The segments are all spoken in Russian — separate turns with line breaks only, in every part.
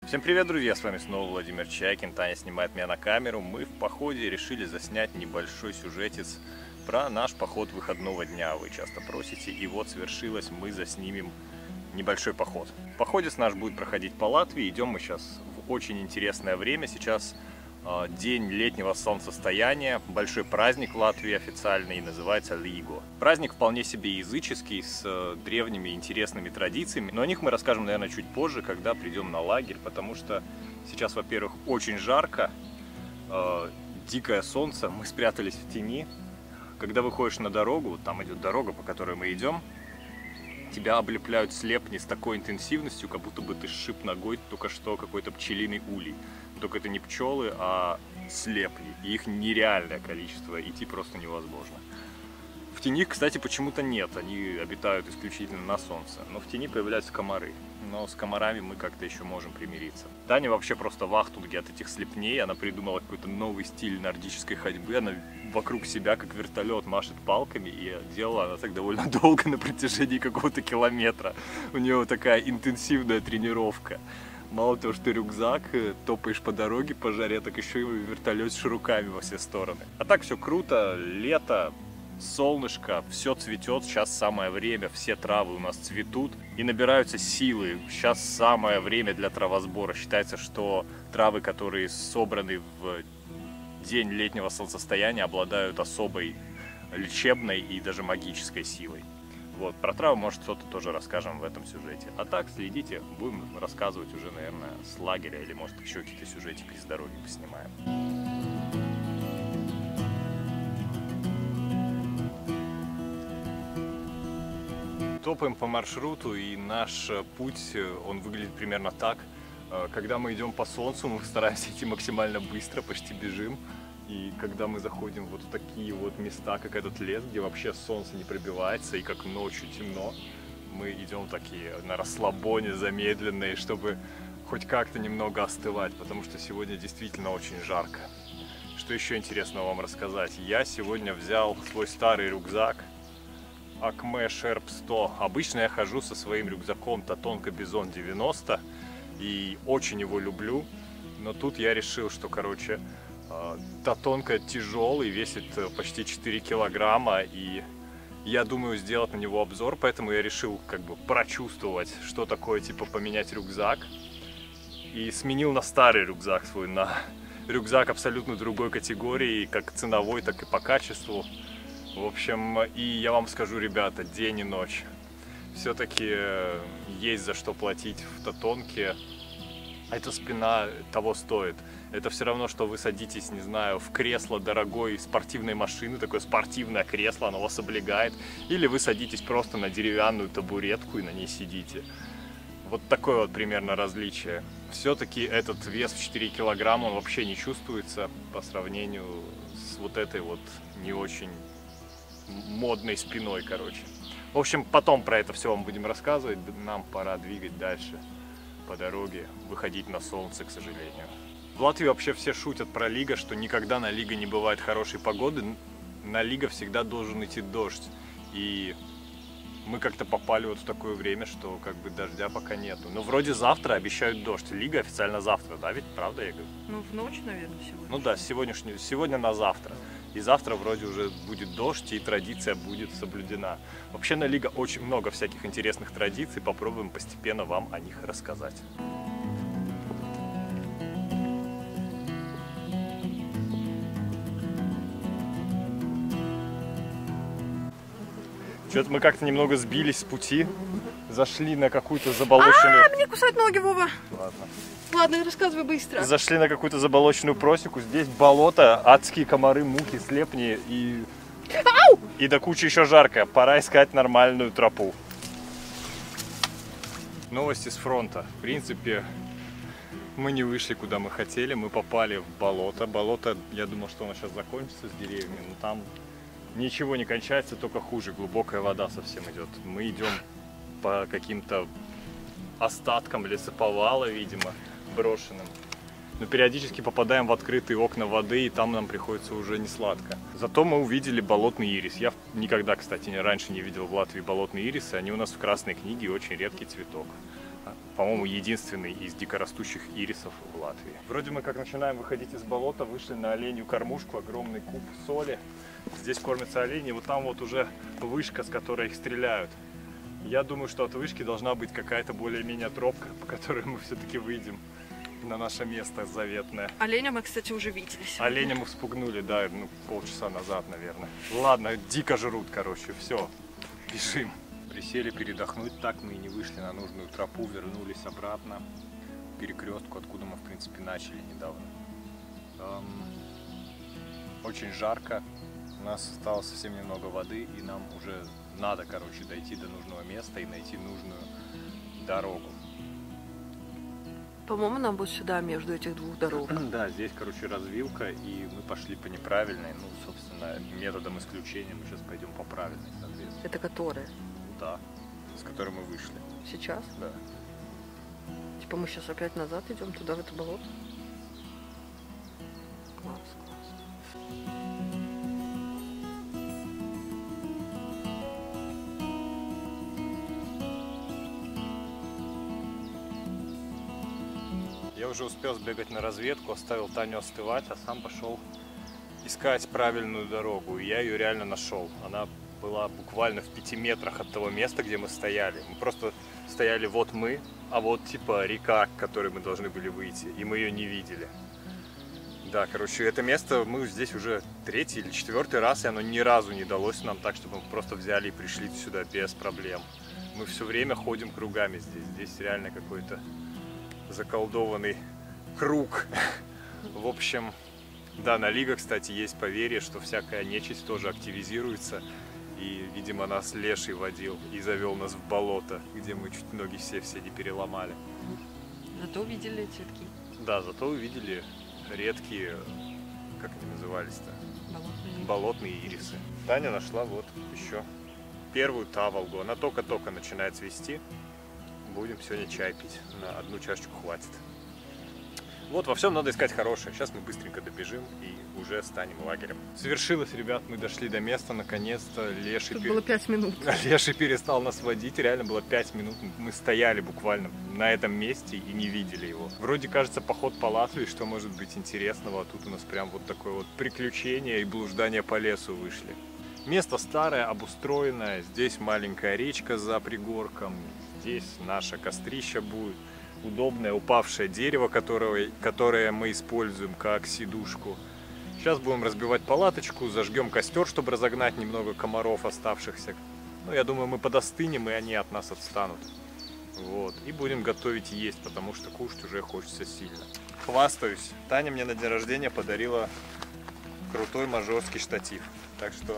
Всем привет, друзья! С вами снова Владимир Чайкин. Таня снимает меня на камеру. Мы в походе решили заснять небольшой сюжетец про наш поход выходного дня. Вы часто просите, и вот свершилось, мы заснимем небольшой поход. Походец наш будет проходить по Латвии. Идем мы сейчас в очень интересное время. Сейчас день летнего солнцестояния, большой праздник в Латвии официальный, называется Līgo. Праздник вполне себе языческий, с древними интересными традициями, но о них мы расскажем, наверное, чуть позже, когда придем на лагерь, потому что сейчас, во-первых, очень жарко, дикое солнце, мы спрятались в тени. Когда выходишь на дорогу, вот там идет дорога, по которой мы идем, тебя облепляют слепни с такой интенсивностью, как будто бы ты сшиб ногой только что какой-то пчелиный улей. Только это не пчелы, а слепни. И их нереальное количество, идти просто невозможно. В тени, кстати, почему-то нет, они обитают исключительно на солнце. Но в тени появляются комары. Но с комарами мы как-то еще можем примириться. Таня вообще просто в ахтунге от этих слепней. Она придумала какой-то новый стиль нордической ходьбы. Она вокруг себя, как вертолет, машет палками. И делала она так довольно долго, на протяжении какого-то километра. У нее такая интенсивная тренировка. Мало того, что рюкзак, топаешь по дороге по жаре, так еще и вертолетишь руками во все стороны. А так все круто, лето, солнышко, все цветет, сейчас самое время, все травы у нас цветут и набираются силы. Сейчас самое время для травосбора. Считается, что травы, которые собраны в день летнего солнцестояния, обладают особой лечебной и даже магической силой. Вот, про травы, может, что-то тоже расскажем в этом сюжете. А так, следите, будем рассказывать уже, наверное, с лагеря, или, может, еще какие-то сюжетики с дороги поснимаем. Топаем по маршруту, и наш путь, он выглядит примерно так. Когда мы идем по солнцу, мы стараемся идти максимально быстро, почти бежим. И когда мы заходим вот в такие вот места, как этот лес, где вообще солнце не пробивается и как ночью темно, мы идем такие на расслабоне, замедленные, чтобы хоть как-то немного остывать, потому что сегодня действительно очень жарко. Что еще интересного вам рассказать? Я сегодня взял свой старый рюкзак Acme Sherp 100. Обычно я хожу со своим рюкзаком Tatonka Bison 90 и очень его люблю, но тут я решил, что, короче, Tatonka тяжелый, весит почти 4 килограмма, и я думаю сделать на него обзор, поэтому я решил как бы прочувствовать, что такое типа поменять рюкзак, и сменил на старый рюкзак свой, на рюкзак абсолютно другой категории, как ценовой, так и по качеству. В общем, и я вам скажу, ребята, день и ночь, все-таки есть за что платить в Tatonka. Эта спина того стоит. Это все равно, что вы садитесь, не знаю, в кресло дорогой спортивной машины, такое спортивное кресло, оно вас облегает, или вы садитесь просто на деревянную табуретку и на ней сидите. Вот такое вот примерно различие. Все-таки этот вес в 4 килограмма, он вообще не чувствуется по сравнению с вот этой вот не очень модной спиной, короче. В общем, потом про это все вам будем рассказывать, нам пора двигать дальше по дороге, выходить на солнце, к сожалению. В Латвии вообще все шутят про Līgo, что никогда на Līgo не бывает хорошей погоды. На Līgo всегда должен идти дождь. И мы как-то попали вот в такое время, что как бы дождя пока нету. Но вроде завтра обещают дождь. Līgo официально завтра, да, ведь правда я говорю?
Ну, в ночь, наверное, сегодня.
Ну да, сегодня на завтра. И завтра вроде уже будет дождь, и традиция будет соблюдена. Вообще на Līgo очень много всяких интересных традиций. Попробуем постепенно вам о них рассказать. Что-то мы как-то немного сбились с пути. Зашли на какую-то заболоченную...
Мне кусают ноги, Вова.
Ладно.
Ладно, рассказывай быстро.
Зашли на какую-то заболоченную просеку. Здесь болото, адские комары, мухи, слепни и до кучи еще жарко. Пора искать нормальную тропу. Новости с фронта. В принципе, мы не вышли, куда мы хотели. Мы попали в болото. Болото, я думал, что оно сейчас закончится с деревьями, но там ничего не кончается, только хуже. Глубокая вода совсем идет. Мы идем по каким-то остаткам лесоповала, видимо, брошенным. Но периодически попадаем в открытые окна воды, и там нам приходится уже не сладко. Зато мы увидели болотный ирис. Я никогда, кстати, раньше не видел в Латвии болотный ирис. Они у нас в Красной книге, очень редкий цветок. по-моему, единственный из дикорастущих ирисов в Латвии. Вроде мы как начинаем выходить из болота, вышли на оленью кормушку, огромный куб соли. Здесь кормятся олени, вот там вот уже вышка, с которой их стреляют. Я думаю, что от вышки должна быть какая-то более-менее тропка, по которой мы все-таки выйдем на наше место заветное.
Оленя мы, кстати, уже видели сегодня.
Оленя мы вспугнули, да, ну, полчаса назад, наверное. Ладно, дико жрут, короче, все, бежим. Присели передохнуть, так мы и не вышли на нужную тропу, вернулись обратно к перекрестку, откуда мы, в принципе, начали недавно. Очень жарко, у нас осталось совсем немного воды, и нам уже надо, короче, дойти до нужного места и найти нужную дорогу.
По-моему, нам будет сюда, между этих двух дорог.
Да, здесь, короче, развилка, и мы пошли по неправильной, ну, собственно, методом исключения мы сейчас пойдем по правильной, соответственно.
Это которая?
Да, с которой мы вышли.
Сейчас?
Да.
Типа мы сейчас опять назад идем туда, в это болото? Класс, класс.
Я уже успел сбегать на разведку, оставил Таню остывать, а сам пошел искать правильную дорогу. И я ее реально нашел. Она была буквально в 5 метрах от того места, где мы стояли. Мы просто стояли вот мы, а вот типа река, к которой мы должны были выйти, и мы ее не видели. Да, короче, это место мы здесь уже 3-й или 4-й раз, и оно ни разу не далось нам так, чтобы мы просто взяли и пришли сюда без проблем. Мы все время ходим кругами здесь. Здесь реально какой-то заколдованный круг. В общем, да, на Лига, кстати, есть поверье, что всякая нечисть тоже активизируется. И, видимо, нас леший водил и завел нас в болото, где мы чуть ноги все не переломали.
Зато увидели цветки.
Да, зато увидели редкие, как они назывались-то? Болотные ирисы. Таня нашла вот еще первую таволгу. Она только-только начинает цвести. Будем сегодня чай пить. На одну чашечку хватит. Вот, во всем надо искать хорошее. Сейчас мы быстренько добежим и уже станем лагерем. Совершилось, ребят, мы дошли до места. Наконец-то Леший...
Тут было 5 минут.
Леший перестал нас водить. Реально было 5 минут. Мы стояли буквально на этом месте и не видели его. Вроде кажется поход по Латвии, что может быть интересного. А тут у нас прям вот такое вот приключение и блуждание по лесу вышли. Место старое, обустроенное. Здесь маленькая речка за пригорком. Здесь наше кострище будет. Удобное упавшее дерево, которое мы используем как сидушку. Сейчас будем разбивать палаточку, зажгем костер, чтобы разогнать немного комаров оставшихся. Ну, я думаю, мы подостынем, и они от нас отстанут. Вот. И будем готовить и есть, потому что кушать уже хочется сильно. Хвастаюсь. Таня мне на день рождения подарила крутой мажорский штатив. Так что,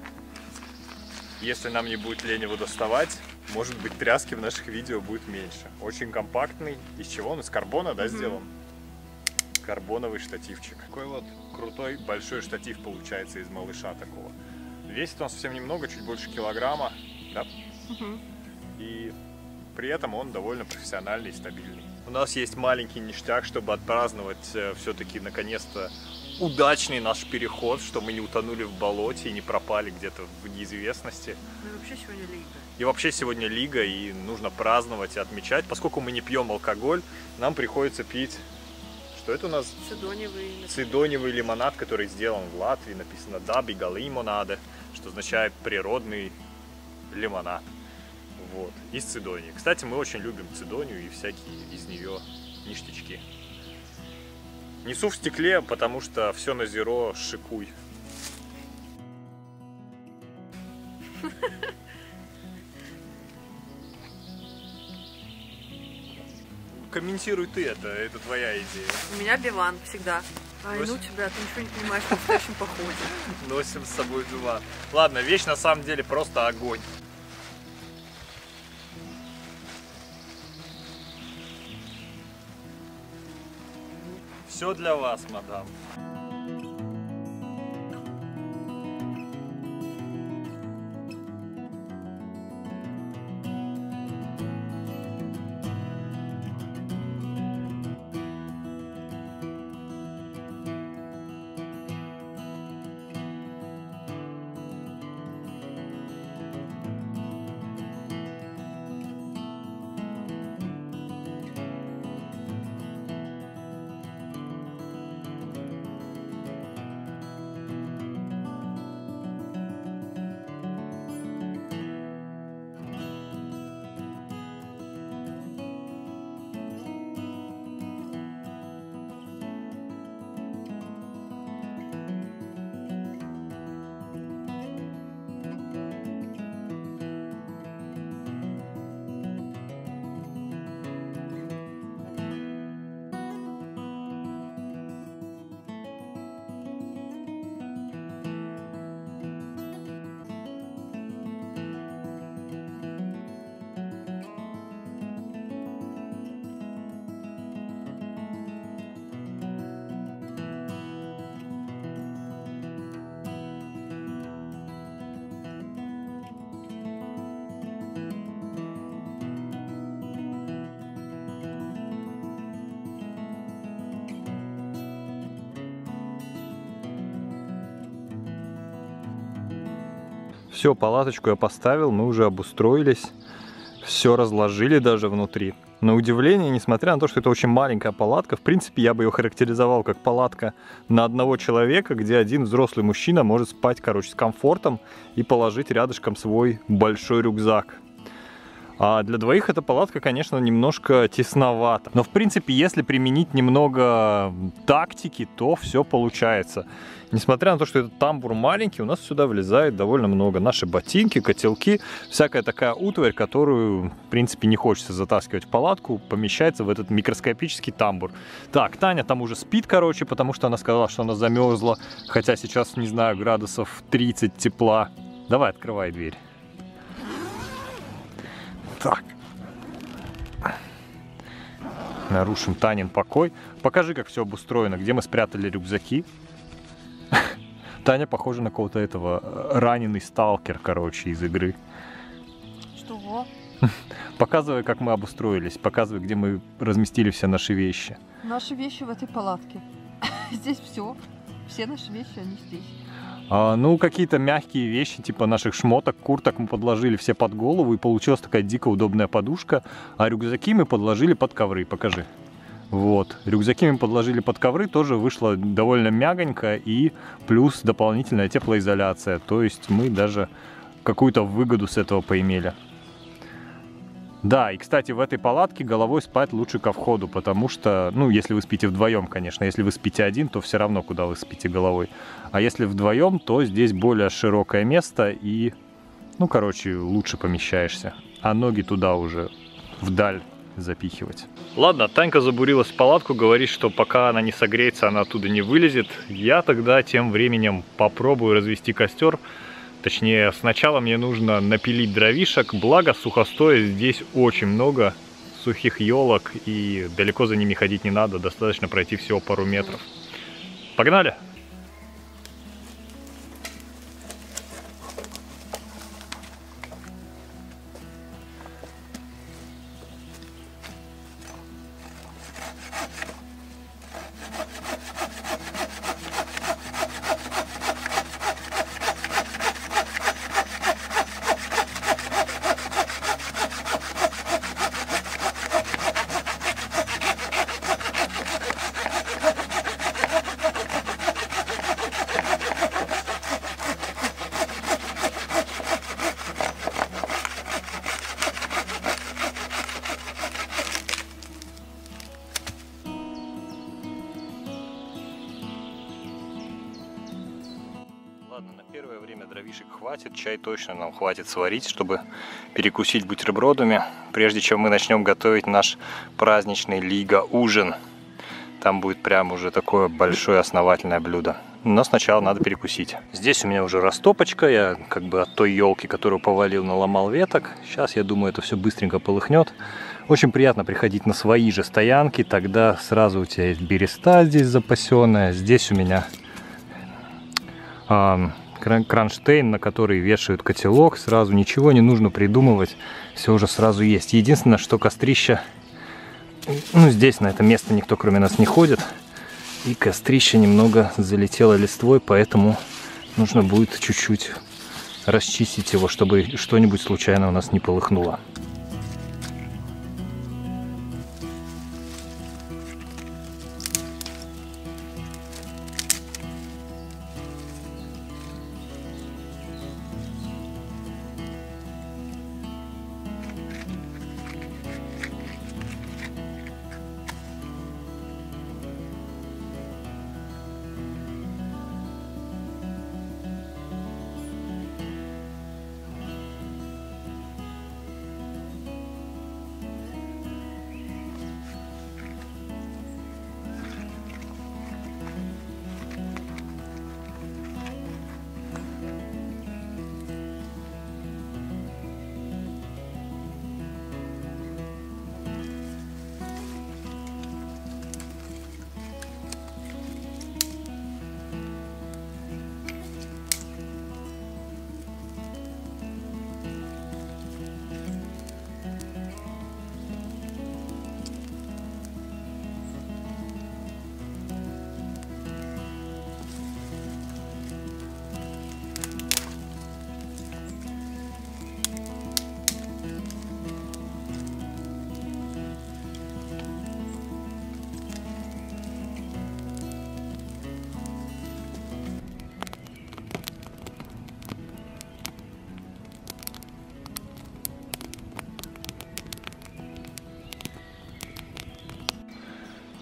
если нам не будет лень его доставать, может быть, тряски в наших видео будет меньше. Очень компактный. Из чего он? Из карбона, да, сделан? Карбоновый штативчик. Такой вот крутой большой штатив получается из малыша такого. Весит он совсем немного, чуть больше килограмма, да? И при этом он довольно профессиональный и стабильный. У нас есть маленький ништяк, чтобы отпраздновать все-таки наконец-то удачный наш переход, что мы не утонули в болоте и не пропали где-то в неизвестности.
Ну и вообще сегодня Лига.
И вообще сегодня Лига, и нужно праздновать и отмечать. Поскольку мы не пьем алкоголь, нам приходится пить... Что это у нас? Цидоневый лимонад, который сделан в Латвии. Написано «Dabīga limonāde», что означает «природный лимонад». Вот, из цидонии. Кстати, мы очень любим цидонию и всякие из нее ништячки. Несу в стекле, потому что все на зеро, шикуй. Комментируй ты это твоя идея.
У меня биван всегда. Ай, ну тебя, ты ничего не понимаешь в настоящем походе.
Носим с собой биван. Ладно, вещь на самом деле просто огонь. Все для вас, мадам. Все, палаточку я поставил, мы уже обустроились. Все разложили даже внутри. На удивление, несмотря на то, что это очень маленькая палатка, в принципе, я бы ее характеризовал как палатка на одного человека, где один взрослый мужчина может спать, короче, с комфортом и положить рядышком свой большой рюкзак. А для двоих эта палатка, конечно, немножко тесновата. Но, в принципе, если применить немного тактики, то все получается. Несмотря на то, что этот тамбур маленький, у нас сюда влезает довольно много. Наши ботинки, котелки, всякая такая утварь, которую, в принципе, не хочется затаскивать в палатку, помещается в этот микроскопический тамбур. Так, Таня там уже спит, короче, потому что она сказала, что она замерзла. Хотя сейчас, не знаю, градусов 30 тепла. Давай, открывай дверь. Так. Нарушим Танин покой. Покажи, как все обустроено, где мы спрятали рюкзаки. Таня похожа на кого-то этого раненый сталкер, короче, из игры.
Что?
Показывай, как мы обустроились. Показывай, где мы разместили все наши вещи.
Наши вещи в этой палатке. Здесь все. Все наши вещи, они здесь.
Ну, какие-то мягкие вещи, типа наших шмоток, курток мы подложили все под голову, и получилась такая дико удобная подушка. А рюкзаки мы подложили под ковры. Покажи. Вот. Рюкзаки мы подложили под ковры, тоже вышло довольно мягонько, и плюс дополнительная теплоизоляция. То есть мы даже какую-то выгоду с этого поимели. Да, и, кстати, в этой палатке головой спать лучше ко входу, потому что, ну, если вы спите вдвоем, конечно, если вы спите один, то все равно, куда вы спите головой. А если вдвоем, то здесь более широкое место и, ну, короче, лучше помещаешься. А ноги туда уже вдаль запихивать. Ладно, Танька забурилась в палатку, говорит, что пока она не согреется, она оттуда не вылезет. Я тогда тем временем попробую развести костер. Точнее, сначала мне нужно напилить дровишек, благо сухостоя здесь очень много, сухих елок, и далеко за ними ходить не надо, достаточно пройти всего пару метров. Погнали! Ладно, на первое время дровишек хватит, чай точно нам хватит сварить, чтобы перекусить бутербродами, прежде чем мы начнем готовить наш праздничный лига-ужин. Там будет прям уже такое большое основательное блюдо. Но сначала надо перекусить. Здесь у меня уже растопочка, я как бы от той елки, которую повалил, наломал веток. Сейчас, я думаю, это все быстренько полыхнет. Очень приятно приходить на свои же стоянки, тогда сразу у тебя есть береста здесь запасенная. Здесь у меня кронштейн, на который вешают котелок. Сразу ничего не нужно придумывать, все уже сразу есть. Единственное, что кострища, ну, здесь на это место никто кроме нас не ходит, и кострище немного залетело листвой, поэтому нужно будет чуть-чуть расчистить его, чтобы что-нибудь случайно у нас не полыхнуло.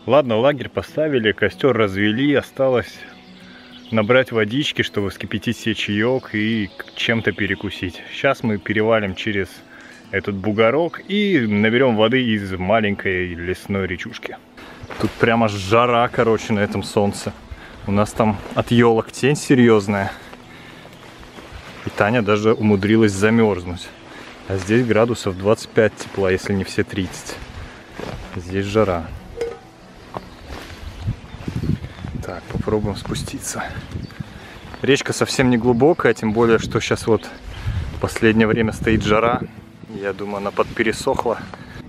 Ладно, лагерь поставили, костер развели, осталось набрать водички, чтобы вскипятить себе чаек и чем-то перекусить. Сейчас мы перевалим через этот бугорок и наберем воды из маленькой лесной речушки. Тут прямо жара, короче, на этом солнце. У нас там от елок тень серьезная. И Таня даже умудрилась замерзнуть. А здесь градусов 25 тепла, если не все 30. Здесь жара. Так, попробуем спуститься. Речка совсем не глубокая, тем более, что сейчас вот в последнее время стоит жара. Я думаю, она подпересохла.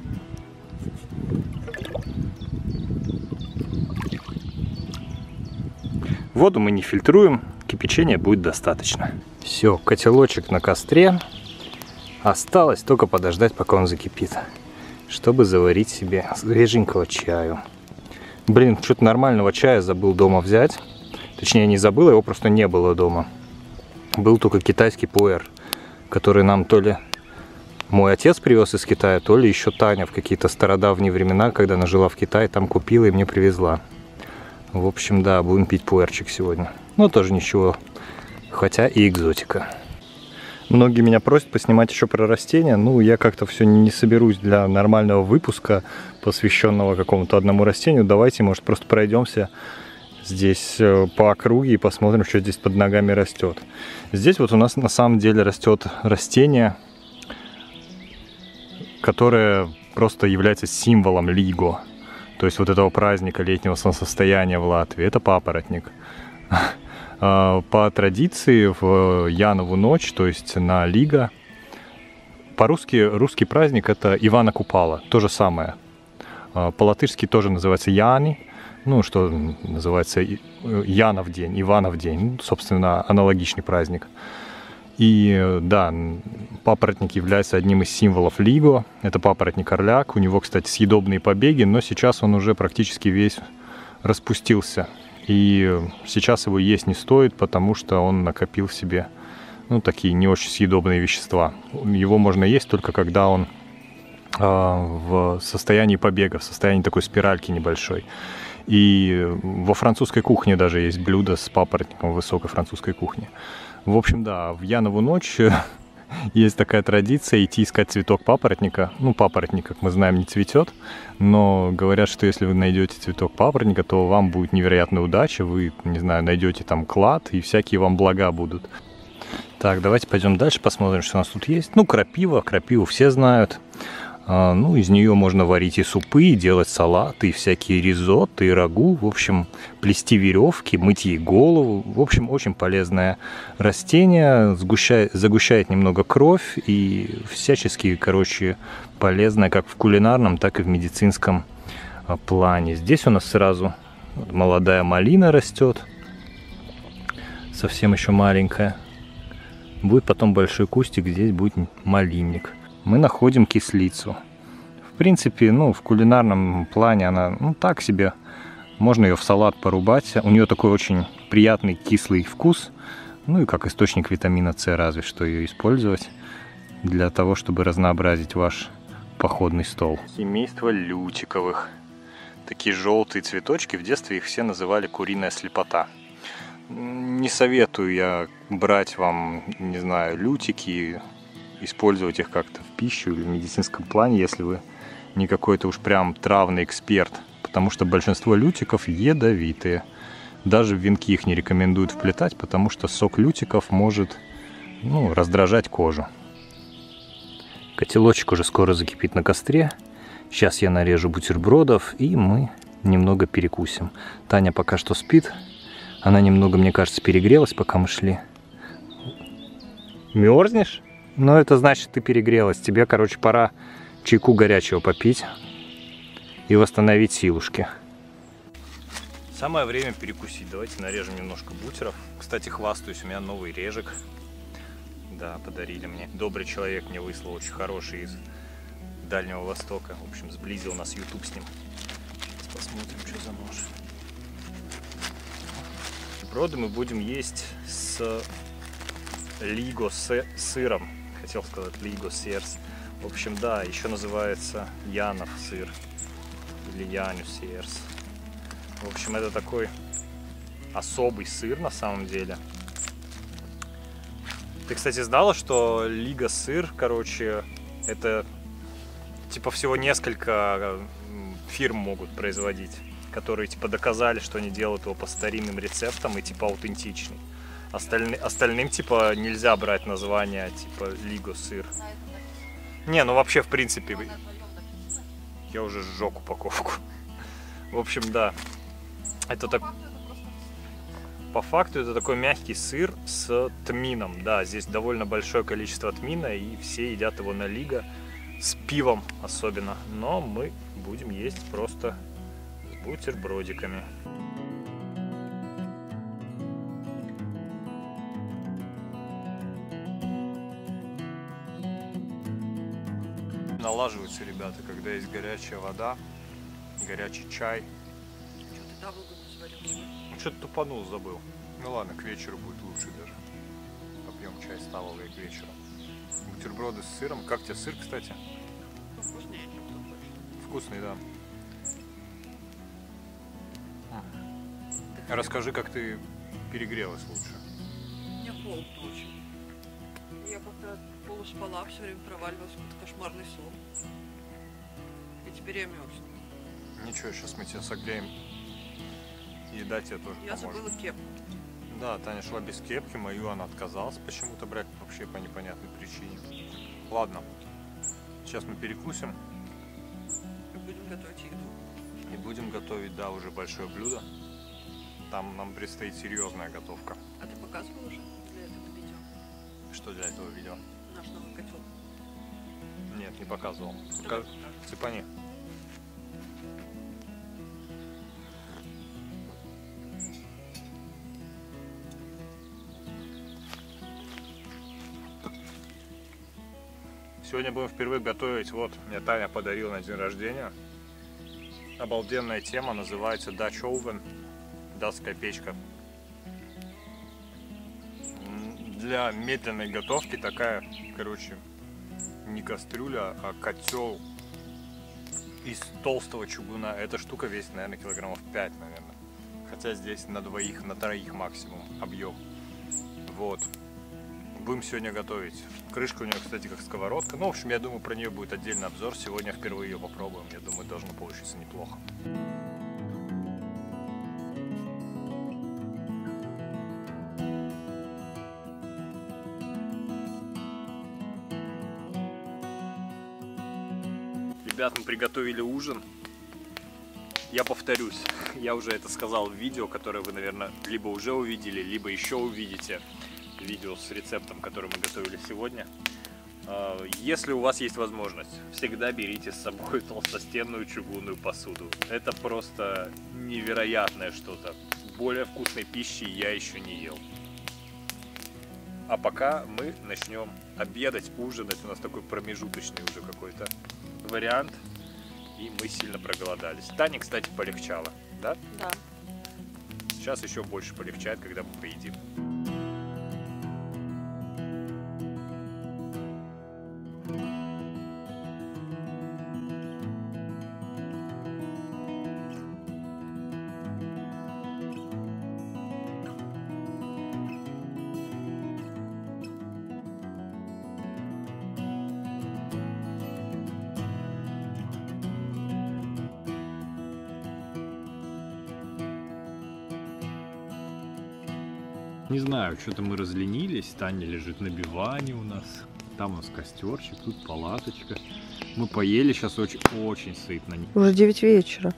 Воду мы не фильтруем, кипячения будет достаточно. Все, котелочек на костре. Осталось только подождать, пока он закипит, чтобы заварить себе свеженького чаю. Блин, что-то нормального чая забыл дома взять. Точнее, не забыл, его просто не было дома. Был только китайский пуэр, который нам то ли мой отец привез из Китая, то ли еще Таня в какие-то стародавние времена, когда она жила в Китае, там купила и мне привезла. В общем, да, будем пить пуэрчик сегодня. Но тоже ничего, хотя и экзотика. Многие меня просят поснимать еще про растения. Ну, я как-то все не соберусь для нормального выпуска, посвященного какому-то одному растению. Давайте, может, просто пройдемся здесь по округе и посмотрим, что здесь под ногами растет. Здесь вот у нас на самом деле растет растение, которое просто является символом Лиго. То есть вот этого праздника летнего солнцестояния в Латвии. Это папоротник. По традиции в Янову ночь, то есть на Лиго, по-русски русский праздник это Ивана Купала, то же самое. По-латышски тоже называется Яни, ну что называется Янов день, Иванов день, собственно аналогичный праздник. И да, папоротник является одним из символов Лиго, это папоротник-орляк, у него, кстати, съедобные побеги, но сейчас он уже практически весь распустился. И сейчас его есть не стоит, потому что он накопил в себе, ну, такие не очень съедобные вещества. Его можно есть только когда он в состоянии побега, в состоянии такой спиральки небольшой. И во французской кухне даже есть блюдо с папоротником в высокой французской кухне. В общем, да, в Янову ночь есть такая традиция идти искать цветок папоротника. Ну, папоротник, как мы знаем, не цветет, но говорят, что если вы найдете цветок папоротника, то вам будет невероятная удача. Вы, не знаю, найдете там клад, и всякие вам блага будут. Так, давайте пойдем дальше, посмотрим, что у нас тут есть. Ну, крапива, крапиву все знают. Ну, из нее можно варить и супы, и делать салаты, и всякие ризотто, и рагу. В общем, плести веревки, мыть ей голову. В общем, очень полезное растение. Загущает немного кровь и всячески, короче, полезное как в кулинарном, так и в медицинском плане. Здесь у нас сразу молодая малина растет. Совсем еще маленькая. Будет потом большой кустик, здесь будет малинник. Мы находим кислицу. В принципе, ну, в кулинарном плане она, ну, так себе. Можно ее в салат порубать. У нее такой очень приятный кислый вкус. Ну и как источник витамина С разве что ее использовать. Для того, чтобы разнообразить ваш походный стол. Семейство лютиковых. Такие желтые цветочки. В детстве их все называли куриная слепота. Не советую я брать вам, не знаю, лютики, использовать их как-то в пищу или в медицинском плане, если вы не какой-то уж прям травный эксперт, потому что большинство лютиков ядовитые. Даже в венки их не рекомендуют вплетать, потому что сок лютиков может, ну, раздражать кожу. Котелочек уже скоро закипит на костре. Сейчас я нарежу бутербродов, и мы немного перекусим. Таня пока что спит. Она немного, мне кажется, перегрелась, пока мы шли. Мерзнешь? Ну, это значит, ты перегрелась. Тебе, короче, пора чайку горячего попить и восстановить силушки. Самое время перекусить. Давайте нарежем немножко бутеров. Кстати, хвастаюсь, у меня новый режек. Да, подарили мне. Добрый человек мне выслал, очень хороший, из Дальнего Востока. В общем, сблизил нас YouTube с ним. Сейчас посмотрим, что за нож. Бутерброды мы будем есть с Лиго с сыром. Хотел сказать Лиго серс. В общем, да, еще называется Янов сыр или Яню серс. В общем, это такой особый сыр на самом деле. Ты, кстати, знала, что Лига сыр, короче, это типа всего несколько фирм могут производить, которые типа доказали, что они делают его по старинным рецептам и типа аутентичный. Остальным типа нельзя брать название типа Лига сыр. Не, ну вообще в принципе я уже сжег упаковку. В общем, да. Это так. По факту это такой мягкий сыр с тмином. Да, здесь довольно большое количество тмина, и все едят его на Лига. С пивом особенно. Но мы будем есть просто с бутербродиками. Налаживаются ребята, когда есть горячая вода, горячий чай.
Что ты давно сварил сегодня?
Ну, что-то тупанул, забыл. Ну ладно, к вечеру будет лучше даже. Попьем чай столовый к вечеру. Бутерброды с сыром. Как тебе сыр, кстати?
Ну, вкуснее, чем тот больше.
Вкусный, да. Расскажи, как ты перегрелась лучше.
Мне холодно очень. Я как-то полуспала, все время проваливалась в какой-то кошмарный сон. И теперь я мерзну.
Ничего, сейчас мы тебя согреем. И еда тебе тоже
Я
поможет.
забыла кепку.
Да, Таня шла без кепки, мою она отказалась почему-то брать вообще по непонятной причине. Ладно, сейчас мы перекусим
И будем готовить еду.
и будем готовить, да, уже большое блюдо. Там нам предстоит серьезная готовка.
А ты показывал уже для этого видео?
Что для этого видео?
Наш новый котел.
Нет, не показывал.
Давай.
Цепани. Сегодня будем впервые готовить, вот, мне Таня подарила на день рождения. Обалденная тема, называется Dutch Oven, датская печка. Для медленной готовки такая, короче, не кастрюля, а котел из толстого чугуна. Эта штука весит, наверное, килограммов 5, наверное. Хотя здесь на двоих, на троих максимум объем. Вот. Будем сегодня готовить. Крышка у нее, кстати, как сковородка. Ну, в общем, я думаю, про нее будет отдельный обзор. Сегодня впервые ее попробуем. Я думаю, должно получиться неплохо. Ребят, мы приготовили ужин. Я повторюсь, я уже это сказал в видео, которое вы, наверное, либо уже увидели, либо еще увидите. Видео с рецептом, который мы готовили сегодня. Если у вас есть возможность, всегда берите с собой толстостенную чугунную посуду. Это просто невероятное что-то. Более вкусной пищи я еще не ел. А пока мы начнем обедать, ужинать. У нас такой промежуточный уже какой-то вариант. И мы сильно проголодались. Тане, кстати, полегчало, да?
Да.
Сейчас еще больше полегчает, когда мы поедим.
Не знаю, что-то мы разленились. Таня лежит на диване у нас. Там у нас костерчик, тут палаточка. Мы поели, сейчас очень сытно.
Уже 9 вечера.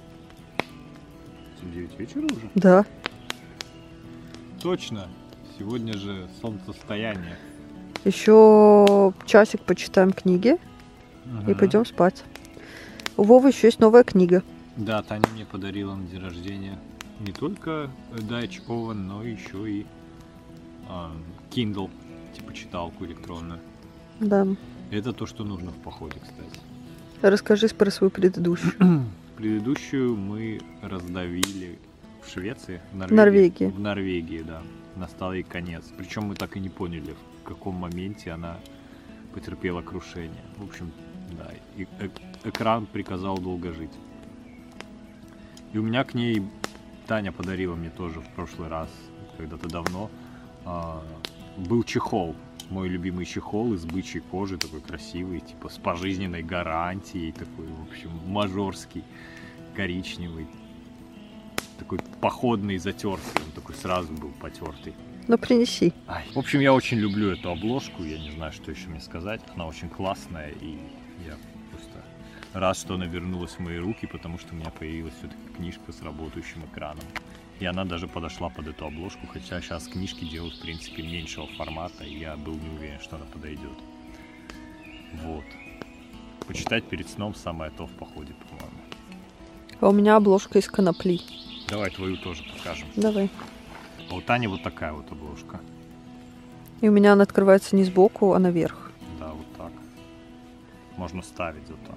9 вечера уже?
Да.
Точно. Сегодня же солнцестояние.
Еще часик почитаем книги и пойдем спать. У Вовы еще есть новая книга.
Да, Таня мне подарила на день рождения не только Dutch Oven, но еще и Kindle, типа читалку электронную.
Да.
Это то, что нужно в походе, кстати.
Расскажи про свою предыдущую.
Предыдущую мы раздавили в Швеции, в
Норвегии.
В Норвегии, да. Настал ей конец. Причем мы так и не поняли, в каком моменте она потерпела крушение. В общем, да, экран приказал долго жить. И у меня к ней Таня подарила мне тоже в прошлый раз, когда-то давно, был чехол. Мой любимый чехол из бычьей кожи, такой красивый, типа с пожизненной гарантией, такой, в общем, мажорский, коричневый, такой походный, затертый, он такой сразу был потертый.
Ну принеси.
В общем, я очень люблю эту обложку, я не знаю, что еще мне сказать, она очень классная, и я просто рад, что она вернулась в мои руки, потому что у меня появилась все-таки книжка с работающим экраном. И она даже подошла под эту обложку, хотя сейчас книжки делают, в принципе, меньшего формата, и я был не уверен, что она подойдет. Вот. Почитать перед сном самое то в походе, по-моему.
А у меня обложка из конопли.
Давай твою тоже покажем.
Давай.
А у Тани вот такая вот обложка.
И у меня она открывается не сбоку, а наверх.
Да, вот так. Можно ставить зато.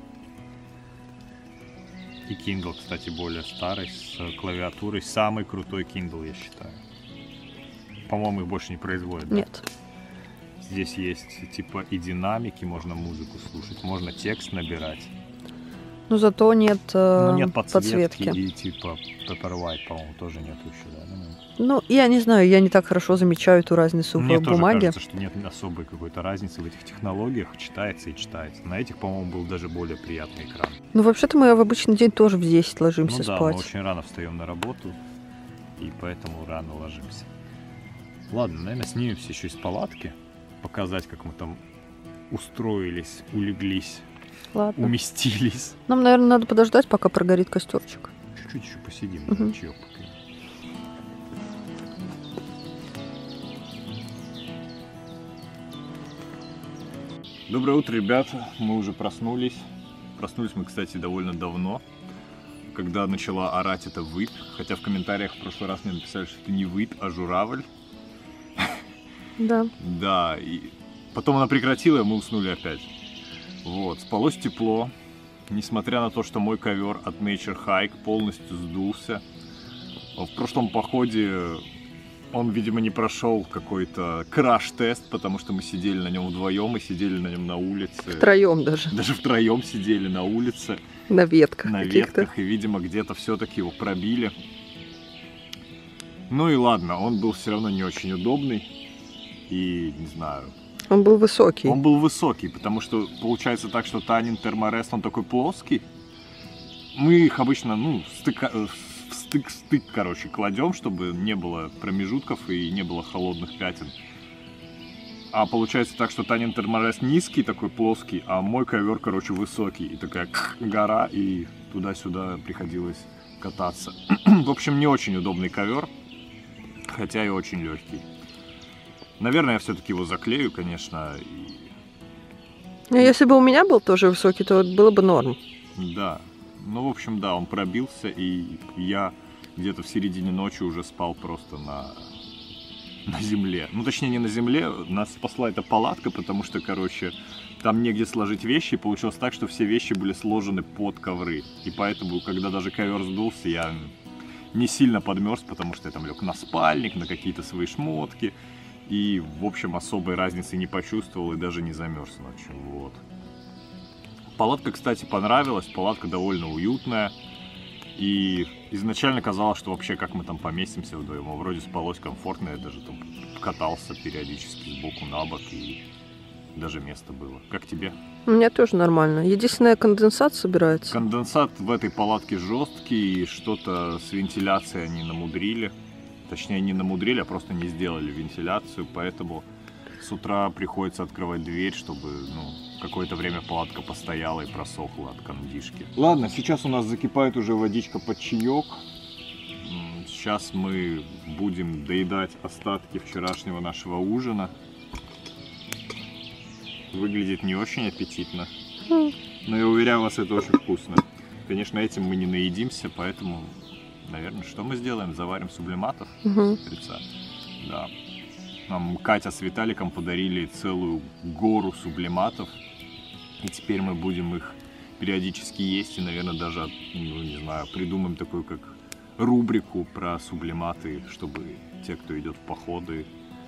И Kindle, кстати, более старый, с клавиатурой. Самый крутой Kindle, я считаю. По-моему, их больше не производят, да?
Нет.
Здесь есть типа и динамики, можно музыку слушать, можно текст набирать.
Но зато нет,
Но нет подсветки.
подсветки.
И типа Paperwhite, по-моему, тоже нет еще, да?
Ну, я не знаю, я не так хорошо замечаю эту разницу
Мне
в
тоже
бумаге.
кажется, что нет особой какой-то разницы в этих технологиях. Читается и читается. На этих, по-моему, был даже более приятный экран.
Ну, вообще-то мы в обычный день тоже в 10 ложимся
Ну да,
спать.
мы очень рано встаем на работу, и поэтому рано ложимся. Ладно, наверное, снимемся еще из палатки. Показать, как мы там устроились, улеглись,
Ладно.
уместились.
Нам, наверное, надо подождать, пока прогорит костерчик.
Чуть-чуть еще посидим,
Мгм.
чаек попьем. Доброе утро, ребята. Мы уже проснулись. Проснулись мы, кстати, довольно давно, когда начала орать эта выпь. Хотя в комментариях в прошлый раз мне написали, что это не выпь, а журавль.
Да.
Да, и потом она прекратила, и мы уснули опять. Вот, спалось тепло, несмотря на то, что мой ковер от Nature Hike полностью сдулся. В прошлом походе он, видимо, не прошел какой-то краш-тест, потому что мы сидели на нем вдвоем и сидели на нем на улице.
Втроем даже.
Даже втроем сидели на улице,
На ветках
на
каких-то.
ветках, и, видимо, где-то все-таки его пробили. Ну и ладно, он был все равно не очень удобный. И, не знаю,
Он был высокий.
он был высокий, потому что получается так, что Танин терморест, он такой плоский. Мы их обычно, ну, в стык, короче, кладем, чтобы не было промежутков и не было холодных пятен. А получается так, что Танин терморест низкий, такой плоский, а мой ковер, короче, высокий. И такая гора, и туда-сюда приходилось кататься. В общем, не очень удобный ковер, хотя и очень легкий. Наверное, я все-таки его заклею, конечно.
А если бы у меня был тоже высокий, то было бы норм.
Да. Ну, в общем, да, он пробился, и я где-то в середине ночи уже спал просто на земле. Ну, точнее, не на земле, нас спасла эта палатка, потому что, короче, там негде сложить вещи, и получилось так, что все вещи были сложены под ковры. И поэтому, когда даже ковер сдулся, я не сильно подмерз, потому что я там лег на спальник, на какие-то свои шмотки. И, в общем, особой разницы не почувствовал и даже не замерз ночью. Вот. Палатка, кстати, понравилась. Палатка довольно уютная. И изначально казалось, что вообще как мы там поместимся вдвоем. А вроде спалось комфортно. Я даже там катался периодически сбоку на бок. И даже место было. Как тебе?
У меня тоже нормально. Единственное, конденсат собирается.
Конденсат в этой палатке жесткий. И что-то с вентиляцией они намудрили. Точнее, не намудрили, а просто не сделали вентиляцию, поэтому с утра приходится открывать дверь, чтобы, ну, какое-то время палатка постояла и просохла от кондишки. Ладно, сейчас у нас закипает уже водичка под чаек. Сейчас мы будем доедать остатки вчерашнего нашего ужина. Выглядит не очень аппетитно, но я уверяю вас, это очень вкусно. Конечно, этим мы не наедимся, поэтому... Наверное, что мы сделаем? Заварим сублиматов.
Угу.
Да. Нам Катя с Виталиком подарили целую гору сублиматов. И теперь мы будем их периодически есть. И, наверное, даже, ну, не знаю, придумаем такую как рубрику про сублиматы, чтобы те, кто идет в походы,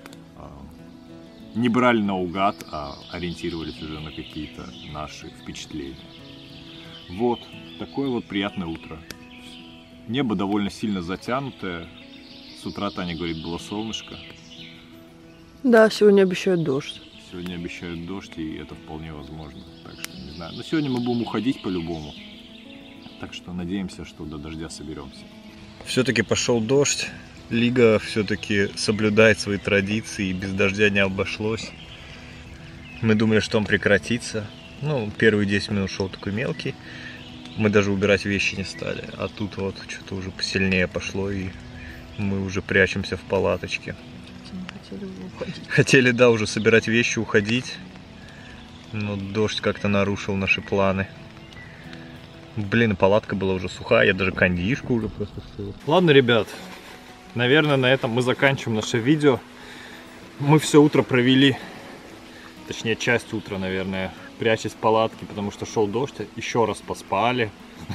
не брали наугад, а ориентировались уже на какие-то наши впечатления. Вот. Такое вот приятное утро. Небо довольно сильно затянутое. С утра, Таня говорит, было солнышко.
Да, сегодня обещают дождь.
Сегодня обещают дождь, и это вполне возможно. Так что, не знаю. Но сегодня мы будем уходить по-любому. Так что надеемся, что до дождя соберемся. Все-таки пошел дождь. Лига все-таки соблюдает свои традиции, и без дождя не обошлось. Мы думали, что он прекратится. Ну, первые 10 минут шел такой мелкий. Мы даже убирать вещи не стали. А тут вот что-то уже посильнее пошло, и мы уже прячемся в палаточке. Хотели, да, уже собирать вещи, уходить. Но дождь как-то нарушил наши планы. Блин, палатка была уже сухая, я даже кондишку уже просто встал. Ладно, ребят, наверное, на этом мы заканчиваем наше видео. Мы все утро провели, точнее, часть утра, наверное, прячась в палатке, потому что шел дождь. Еще раз поспали.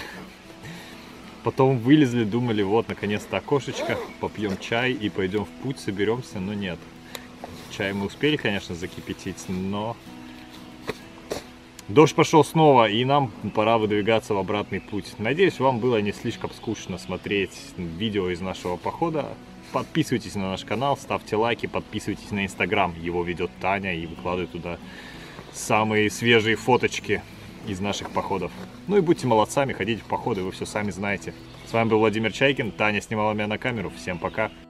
Потом вылезли, думали, вот, наконец-то окошечко, попьем чай и пойдем в путь, соберемся, но нет. Чай мы успели, конечно, закипятить, но дождь пошел снова, и нам пора выдвигаться в обратный путь. Надеюсь, вам было не слишком скучно смотреть видео из нашего похода. Подписывайтесь на наш канал, ставьте лайки, подписывайтесь на Инстаграм. Его ведет Таня и выкладывает туда самые свежие фоточки из наших походов. Ну и будьте молодцами, ходите в походы, вы все сами знаете. С вами был Владимир Чайкин, Таня снимала меня на камеру. Всем пока!